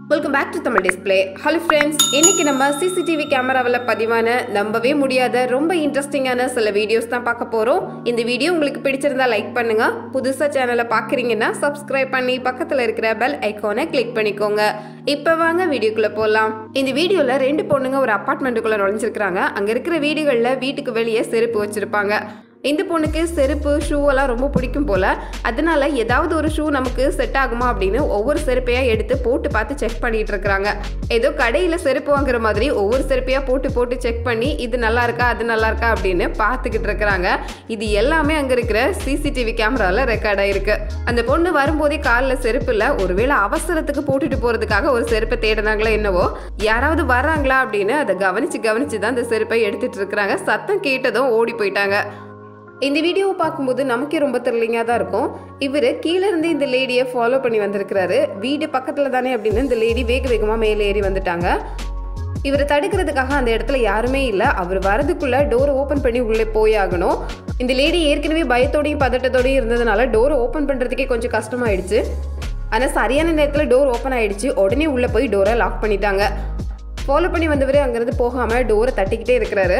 Welcome back to Tamil Display. Hello friends, இன்னைக்கு நம்ம CCTV கேமராவில் பதிவான நம்பவே முடியாத ரொம்ப இன்ட்ரெஸ்டிங்கான சில வீடியோஸ் தான் பார்க்க போறோம். இந்த வீடியோ உங்களுக்கு பிடிச்சிருந்தா லைக் பண்ணுங்க. புதுசா சேனலை பார்க்குறீங்கன்னா சப்ஸ்கிரைப் பண்ணி பக்கத்துல இருக்கிற பெல் ஐகானை கிளிக் பண்ணிக்கோங்க. இப்போ வாங்க வீடியோக்குள்ள போலாம். இந்த வீடியோல ரெண்டு பொண்ணுங்க ஒரு அபார்ட்மெண்ட்டுக்குள்ள நுழைஞ்சிருக்காங்க. அங்க இருக்கிற வீடுகள்ல வீட்டுக்கு வெளியே செருப்பு வச்சிருப்பாங்க. இந்த பொண்ணுக்கு செருப்பு ஷூ எல்லாம் ரொம்ப பிடிக்கும் போல. அதனால ஏதாவது ஒரு ஷூ நமக்கு செட் ஆகுமா அப்படின்னு ஒவ்வொரு செருப்பையா எடுத்து போட்டு பார்த்து செக் பண்ணிட்டு இருக்காங்க. ஏதோ கடையில செருப்பு வாங்குற மாதிரி ஒவ்வொரு செருப்பையா போட்டு செக் பண்ணி இது நல்லா இருக்கா அது நல்லா இருக்கா அப்படின்னு பார்த்துக்கிட்டு இருக்கிறாங்க. இது எல்லாமே அங்க இருக்கிற CCTV கேமரால ரெக்கார்ட் ஆயிருக்கு. அந்த பொண்ணு வரும்போதே காலில் செருப்பு இல்ல, ஒருவேளை அவசரத்துக்கு போட்டுட்டு போறதுக்காக ஒரு செருப்பை தேடினாங்களா என்னவோ, யாராவது வர்றாங்களா அப்படின்னு அதை கவனிச்சு தான் அந்த செருப்பை எடுத்துட்டு இருக்கிறாங்க. சத்தம் கேட்டதும் ஓடி போயிட்டாங்க. இந்த வீடியோவை பார்க்கும்போது நமக்கே ரொம்ப த்ரில்லிங்காக தான் இருக்கும். இவர் கீழே இருந்து இந்த லேடியை ஃபாலோ பண்ணி வந்திருக்கிறாரு. வீடு பக்கத்தில் தானே அப்படின்னு இந்த லேடி வேகமாக மேலே ஏறி வந்துட்டாங்க. இவர் தடுக்கிறதுக்காக அந்த இடத்துல யாருமே இல்லை. அவர் வரதுக்குள்ள டோரை ஓப்பன் பண்ணி உள்ளே போய் ஆகணும். இந்த லேடி ஏற்கனவே பயத்தோடையும் பதட்டத்தோடையும் இருந்ததுனால டோரை ஓப்பன் பண்ணுறதுக்கே கொஞ்சம் கஷ்டமாயிடுச்சு. ஆனால் சரியான நேரத்தில் டோர் ஓப்பன் ஆயிடுச்சு. உடனே உள்ளே போய் டோரை லாக் பண்ணிட்டாங்க. ஃபாலோ பண்ணி வந்தவரே அங்கேருந்து போகாமல் டோரை தட்டிக்கிட்டே இருக்கிறாரு.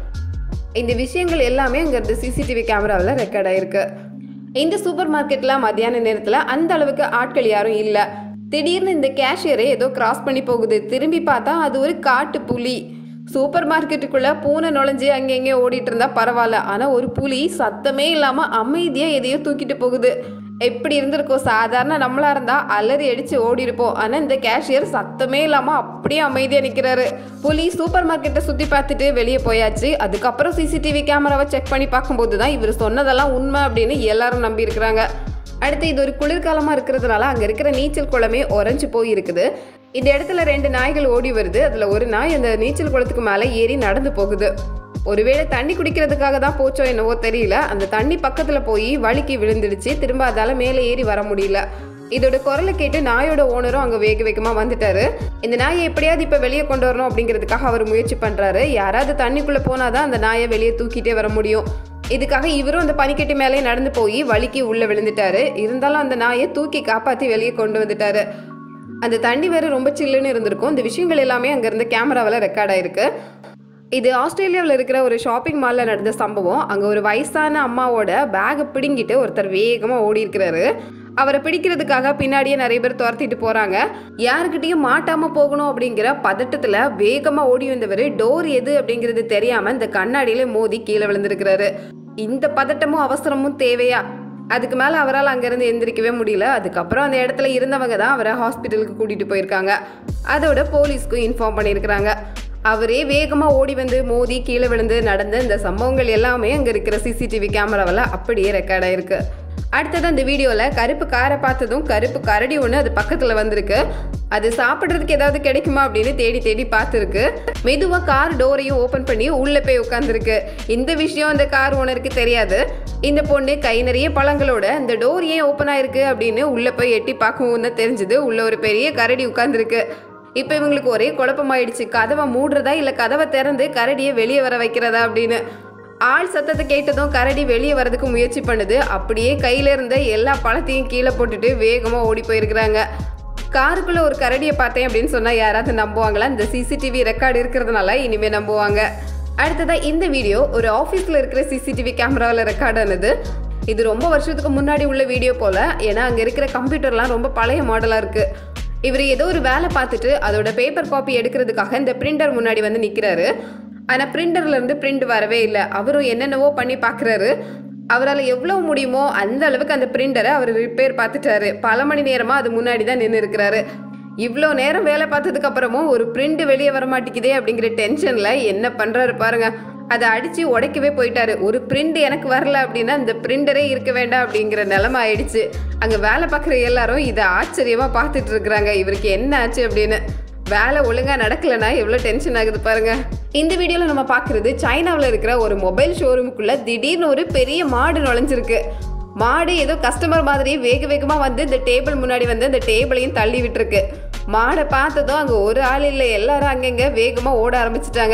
இந்த விஷயங்கள் எல்லாமே அங்கே CCTV கேமராவில் ரெக்கார்ட் ஆயிருக்கு. இந்த சூப்பர் மார்க்கெட்டில் மத்தியான நேரத்தில் அந்த அளவுக்கு ஆட்கள் யாரும் இல்லை. திடீர்னு இந்த கேஷியரே ஏதோ கிராஸ் பண்ணி போகுது. திரும்பி பார்த்தா அது ஒரு காட்டு புலி. சூப்பர் மார்க்கெட்டுக்குள்ளே பூனை நுழைஞ்சு அங்கெங்கே ஓடிட்டு இருந்தா பரவாயில்ல, ஆனால் ஒரு புலி சத்தமே இல்லாமல் அமைதியாக எதையோ தூக்கிட்டு போகுது. எப்படி இருந்திருக்கோம்? சாதாரண நம்மளா இருந்தா அலறி அடிச்சு ஓடி இருப்போம். ஆனா இந்த கேஷியர் சத்தமே இல்லாம அப்படியே அமைதியா நிக்கிறாரு. புலி சூப்பர் மார்க்கெட்டை சுத்தி பார்த்துட்டு வெளியே போயாச்சு. அதுக்கப்புறம் CCTV கேமராவை செக் பண்ணி பார்க்கும்போது தான் இவர் சொன்னதெல்லாம் உண்மை அப்படின்னு எல்லாரும் நம்பி இருக்கிறாங்க. அடுத்து இது ஒரு குளிர்காலமா இருக்கிறதுனால அங்க இருக்கிற நீச்சல் குளமே உறைஞ்சு போய் இருக்குது. இந்த இடத்துல ரெண்டு நாய்கள் ஓடி வருது. அதுல ஒரு நாய் அந்த நீச்சல் குளத்துக்கு மேல ஏறி நடந்து போகுது. ஒருவேளை தண்ணி குடிக்கிறதுக்காக தான் போச்சோ என்னவோ தெரியல. அந்த தண்ணி பக்கத்துல போய் வழுக்கி விழுந்துடுச்சு. திரும்ப அதால மேலே ஏறி வர முடியல. இதோட குரலை கேட்டு நாயோட ஓனரும் அங்க வேகமா வந்துட்டாரு. இந்த நாயை எப்படியாவது இப்ப வெளியே கொண்டு வரணும் அப்படிங்கிறதுக்காக அவர் முயற்சி பண்றாரு. யாராவது தண்ணிக்குள்ள போனாதான் அந்த நாயை வெளியே தூக்கிட்டே வர முடியும். இதுக்காக இவரும் அந்த பனிக்கட்டி மேலே நடந்து போய் வழுக்கி உள்ள விழுந்துட்டாரு. இருந்தாலும் அந்த நாயை தூக்கி காப்பாத்தி வெளியே கொண்டு வந்துட்டாரு. அந்த தண்ணி வேற ரொம்ப சில்லுன்னு இருந்திருக்கும். இந்த விஷயங்கள் எல்லாமே அங்க இருந்த கேமராவில் ரெக்கார்ட் ஆயிருக்கு. இது ஆஸ்திரேலியாவில் இருக்கிற ஒரு ஷாப்பிங் மாலில் நடந்த சம்பவம். அங்கே ஒரு வயசான அம்மாவோட பேகை பிடுங்கிட்டு ஒருத்தர் வேகமாக ஓடி இருக்கிறாரு. அவரை பிடிக்கிறதுக்காக பின்னாடியே நிறைய பேர் துரத்திட்டு போகிறாங்க. யாருக்கிட்டையும் மாட்டாமல் போகணும் அப்படிங்கிற பதட்டத்தில் வேகமாக ஓடி வந்தவர் டோர் எது அப்படிங்கிறது தெரியாமல் இந்த கண்ணாடியில மோதி கீழே விழுந்திருக்கிறாரு. இந்த பதட்டமும் அவசரமும் தேவையா? அதுக்கு மேலே அவரால் அங்கேருந்து எந்திரிக்கவே முடியல. அதுக்கப்புறம் அந்த இடத்துல இருந்தவங்க தான் அவரை ஹாஸ்பிட்டலுக்கு கூட்டிகிட்டு போயிருக்காங்க. அதோட போலீஸ்க்கும் இன்ஃபார்ம் பண்ணியிருக்கிறாங்க. அவரே வேகமாக ஓடி வந்து மோதி கீழே விழுந்து நடந்த இந்த சம்பவங்கள் எல்லாமே அங்கே இருக்கிற CCTV கேமராவில் அப்படியே ரெக்கார்ட் ஆயிருக்கு. அடுத்தது அந்த வீடியோவில் கருப்பு காரை பார்த்ததும் கருப்பு கரடி ஒன்று அது பக்கத்தில் வந்திருக்கு. அது சாப்பிட்றதுக்கு ஏதாவது கிடைக்குமா அப்படின்னு தேடி பார்த்துருக்கு. மெதுவாக கார் டோரையும் ஓப்பன் பண்ணி உள்ளே போய் உட்காந்துருக்கு. இந்த விஷயம் அந்த கார் ஓனருக்கு தெரியாது. இந்த பொண்ணு கை நிறைய பழங்களோட இந்த டோர் ஏன் ஓப்பன் ஆயிருக்கு அப்படின்னு உள்ளே போய் எட்டி பார்க்கவும் தான் தெரிஞ்சுது உள்ள ஒரு பெரிய கரடி உட்காந்துருக்கு. இப்போ இவங்களுக்கு ஒரே குழப்பமாயிடுச்சு. கதவை மூடுறதா இல்லை கதவை திறந்து கரடியை வெளியே வர வைக்கிறதா அப்படின்னு. ஆள் சத்தத்தை கேட்டதும் கரடி வெளியே வரதுக்கு முயற்சி பண்ணுது. அப்படியே கையில இருந்த எல்லா பழத்தையும் கீழே போட்டுட்டு வேகமாக ஓடி போயிருக்கிறாங்க. காருக்குள்ள ஒரு கரடியை பார்த்தேன் அப்படின்னு சொன்னா யாராவது நம்புவாங்களா? இந்த CCTV ரெக்கார்டு இருக்கிறதுனால இனிமே நம்புவாங்க. அடுத்ததா இந்த வீடியோ ஒரு ஆஃபீஸில் இருக்கிற CCTV கேமராவில் ரெக்கார்ட் ஆனது. இது ரொம்ப வருஷத்துக்கு முன்னாடி உள்ள வீடியோ போல. ஏன்னா அங்கே இருக்கிற கம்ப்யூட்டர்லாம் ரொம்ப பழைய மாடலாக இருக்கு. இவர் ஏதோ ஒரு வேலை பார்த்துட்டு அதோட பேப்பர் காப்பி எடுக்கிறதுக்காக இந்த பிரிண்டர் முன்னாடி வந்து நிற்கிறாரு. ஆனால் பிரிண்டர்ல இருந்து பிரிண்ட் வரவே இல்லை. அவரும் என்னென்னவோ பண்ணி பார்க்குறாரு. அவரால் எவ்வளோ முடியுமோ அந்த அளவுக்கு அந்த பிரிண்டரை அவர் ரிப்பேர் பார்த்துட்டாரு. பல மணி நேரமாக அது முன்னாடி தான் நின்று இருக்கிறாரு. இவ்வளோ நேரம் வேலை பார்த்ததுக்கு அப்புறமும் ஒரு பிரிண்ட் வெளியே வர மாட்டேங்குதே அப்படிங்கிற டென்ஷனில் என்ன பண்ணுறாரு பாருங்க. அதை அடித்து உடைக்கவே போயிட்டாரு. ஒரு பிரிண்ட் எனக்கு வரல அப்படின்னா இந்த பிரிண்டரே இருக்க வேண்டாம் அப்படிங்கிற நிலைமை ஆயிடுச்சு. அங்கே வேலை பார்க்குற எல்லாரும் இதை ஆச்சரியமாக பார்த்துட்டு இருக்கிறாங்க. இவருக்கு என்ன ஆச்சு அப்படின்னு. வேலை ஒழுங்காக நடக்கலைன்னா எவ்வளோ டென்ஷன் ஆகுது பாருங்க. இந்த வீடியோவில் நம்ம பார்க்குறது சைனாவில் இருக்கிற ஒரு மொபைல் ஷோரூமுக்குள்ளே திடீர்னு ஒரு பெரிய மாடு நுழைஞ்சிருக்கு. மாடு ஏதோ கஸ்டமர் மாதிரி வேகமாக வந்து இந்த டேபிள் முன்னாடி வந்து அந்த டேபிளையும் தள்ளி விட்டுருக்கு. மாடை பார்த்ததும் அங்கே ஒரு ஆள் இல்லை, எல்லாரும் அங்கங்கே வேகமாக ஓட ஆரம்பிச்சிட்டாங்க.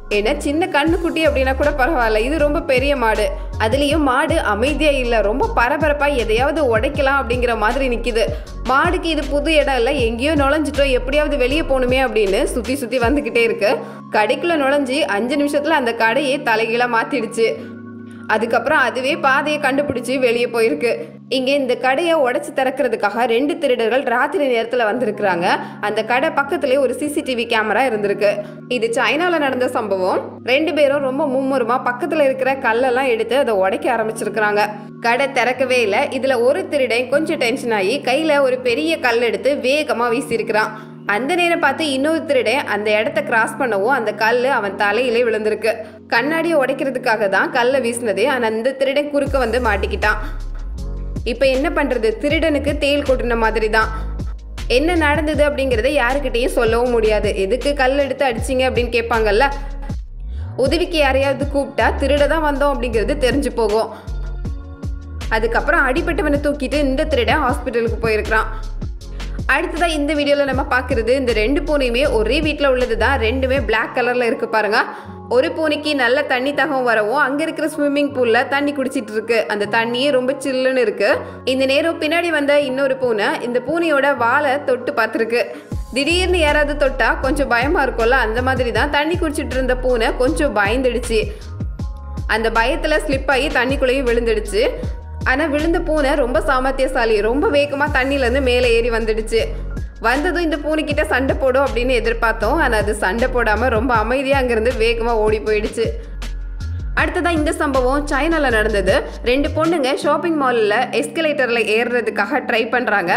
ஏன்னா சின்ன கண்ணுக்குட்டி அப்படின்னா கூட பரவாயில்ல, இது ரொம்ப பெரிய மாடு. அதுலேயும் மாடு அமைதியாக இல்லை, ரொம்ப பரபரப்பாக எதையாவது உடைக்கலாம் அப்படிங்கிற மாதிரி நிற்கிது. மாடுக்கு இது புது இடம் இல்லை, எங்கேயோ நுழைஞ்சிட்டோம், எப்படியாவது வெளியே போகணுமே அப்படின்னு சுற்றி சுற்றி வந்துக்கிட்டே இருக்கு. கடைக்குள்ளே நுழைஞ்சி 5 நிமிஷத்தில் அந்த கடையே தலைகீழாக மாற்றிடுச்சு. அதுக்கப்புறம் அதுவே பாதையை கண்டுபிடிச்சி வெளியே போயிருக்கு. இங்கே இந்த கடையை உடைச்சி திறக்கிறதுக்காக 2 திருடர்கள் ராத்திரி நேரத்தில் வந்திருக்கிறாங்க. அந்த கடை பக்கத்துலேயே ஒரு சிசிடிவி கேமரா இருந்திருக்கு. இது சைனாவில் நடந்த சம்பவம். 2 பேரும் ரொம்ப மும்முரமா பக்கத்தில் இருக்கிற கல்லெல்லாம் எடுத்து அதை உடைக்க ஆரம்பிச்சிருக்கிறாங்க. கடை திறக்கவே இல்லை. இதில் ஒரு திருடன் கொஞ்சம் டென்ஷன் ஆகி கையில் ஒரு பெரிய கல் எடுத்து வேகமாக வீசியிருக்கிறான். அந்த நேரம் பார்த்து இன்னொரு திருடன் அந்த இடத்த கிராஸ் பண்ணவும் அந்த கல் அவன் தலையிலே விழுந்திருக்கு. கண்ணாடியை உடைக்கிறதுக்காக தான் கல்லை வீசினதே. ஆனால் அந்த திருடன் குறுக்க வந்து மாட்டிக்கிட்டான். இப்போ என்ன பண்ணுறது? திருடனுக்கு தேள் கொட்டின மாதிரி தான். என்ன நடந்தது அப்படிங்கிறத யாருக்கிட்டையும் சொல்லவும் முடியாது. எதுக்கு கல் எடுத்து அடிச்சிங்க அப்படின்னு கேட்பாங்கல்ல. உதவிக்கு யாரையாவது கூப்பிட்டா திருட தான் வந்தோம் அப்படிங்கிறது தெரிஞ்சு போகும். அதுக்கப்புறம் அடிபட்டவனை தூக்கிட்டு இந்த திருடன் ஹாஸ்பிட்டலுக்கு போயிருக்கிறான். அடுத்ததா இந்த வீடியோவில் நம்ம பார்க்குறது இந்த 2 பூனையுமே ஒரே வீட்டில் உள்ளது தான். 2மே பிளாக் கலரில் இருக்கு பாருங்க. ஒரு பூனைக்கு நல்ல தண்ணி தகம் வரவும் அங்கே இருக்கிற ஸ்விம்மிங் பூலில் தண்ணி குடிச்சிட்டு இருக்கு. அந்த தண்ணியே ரொம்ப சில்லுன்னு இருக்கு. இந்த நேரம் பின்னாடி வந்த இன்னொரு பூனை இந்த பூனையோட வாலை தொட்டு பார்த்துருக்கு. திடீர்னு யாராவது தொட்டா கொஞ்சம் பயமா இருக்கும்ல, அந்த மாதிரி தான் தண்ணி குடிச்சிட்டு இருந்த பூனை கொஞ்சம் பயந்துடுச்சு. அந்த பயத்தில் ஸ்லிப் ஆகி தண்ணிக்குள்ளேயும் விழுந்துடுச்சு. ஆனால் விழுந்த பூனை ரொம்ப சாமர்த்தியசாலி, ரொம்ப வேகமாக தண்ணியிலேருந்து மேலே ஏறி வந்துடுச்சு. வந்ததும் இந்த பூனைக்கிட்ட சண்டை போடும் அப்படின்னு எதிர்பார்த்தோம். ஆனால் அது சண்டை போடாமல் ரொம்ப அமைதியாக அங்கேருந்து வேகமாக ஓடி போயிடுச்சு. அடுத்ததான் இந்த சம்பவம் சைனாவில் நடந்தது. 2 பொண்ணுங்க ஷாப்பிங் மாலில் எஸ்கலேட்டரில் ஏறுறதுக்காக ட்ரை பண்ணுறாங்க.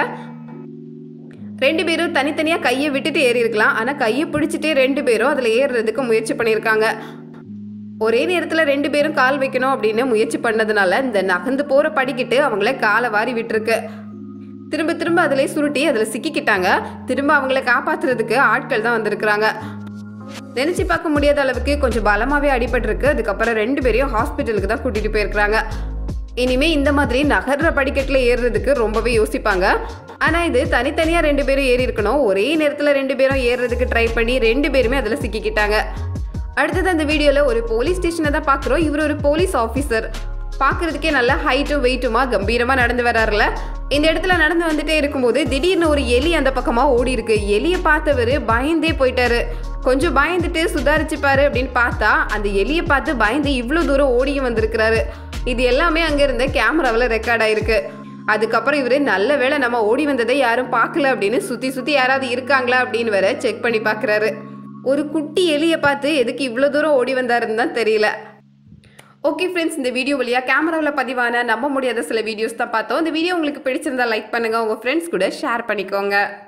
2 பேரும் தனித்தனியாக கையை விட்டுட்டு ஏறி இருக்கலாம். ஆனால் கையை பிடிச்சிட்டே 2 பேரும் அதில் ஏறுறதுக்கு முயற்சி பண்ணியிருக்காங்க. ஒரே நேரத்தில் 2 பேரும் கால் வைக்கணும் அப்படின்னு முயற்சி பண்ணதுனால இந்த நகர்ந்து போகிற படிக்கிட்டு அவங்கள காலை வாரி விட்டுருக்கு. திரும்ப திரும்ப அதில் சுருட்டி அதில் சிக்கிக்கிட்டாங்க. திரும்ப அவங்கள காப்பாற்றுறதுக்கு ஆட்கள் தான் வந்திருக்கிறாங்க. நினச்சி பார்க்க முடியாத அளவுக்கு கொஞ்சம் பலமாகவே அடிபட்டிருக்கு. அதுக்கப்புறம் 2 பேரையும் ஹாஸ்பிட்டலுக்கு தான் கூட்டிகிட்டு போயிருக்கிறாங்க. இனிமேல் இந்த மாதிரி நகர்ற படிக்கட்டில் ஏறுறதுக்கு ரொம்பவே யோசிப்பாங்க. ஆனால் இது தனித்தனியாக 2 பேரும் ஏறி இருக்கணும். ஒரே நேரத்தில் 2 பேரும் ஏறுறதுக்கு ட்ரை பண்ணி 2 பேருமே அதில் சிக்கிக்கிட்டாங்க. அடுத்தது அந்த வீடியோவில் ஒரு போலீஸ் ஸ்டேஷனை தான் பார்க்குறோம். இவர் ஒரு போலீஸ் ஆஃபீஸர். பார்க்குறதுக்கே நல்லா ஹைட்டும் வெயிட்டுமா கம்பீரமாக நடந்து வர்றாருல. இந்த இடத்துல நடந்து வந்துட்டே இருக்கும்போது திடீர்னு ஒரு எலி அந்த பக்கமாக ஓடி இருக்கு. எலியை பார்த்தவர் பயந்தே போயிட்டாரு. கொஞ்சம் பயந்துட்டு சுதாரிச்சுப்பாரு அப்படின்னு பார்த்தா அந்த எலியை பார்த்து பயந்து இவ்வளோ தூரம் ஓடியும் வந்திருக்கிறாரு. இது எல்லாமே அங்கே இருந்த கேமராவில் ரெக்கார்ட் ஆயிருக்கு. அதுக்கப்புறம் இவர் நல்ல வேளை நம்ம ஓடி வந்ததை யாரும் பார்க்கல அப்படின்னு சுற்றி சுற்றி யாராவது இருக்காங்களா அப்படின்னு வேற செக் பண்ணி பார்க்குறாரு. ஒரு குட்டி எலியை பார்த்து எதுக்கு இவ்வளோ தூரம் ஓடி வந்தாருன்னு தான் தெரியல. ஓகே ஃப்ரெண்ட்ஸ், இந்த வீடியோ வழியாக கேமராவில் பதிவான நம்ப முடியாத சில வீடியோஸ் தான் பார்த்தோம். இந்த வீடியோ உங்களுக்கு பிடிச்சிருந்தா லைக் பண்ணுங்கள், உங்கள் ஃப்ரெண்ட்ஸ் கூட ஷேர் பண்ணிக்கோங்க.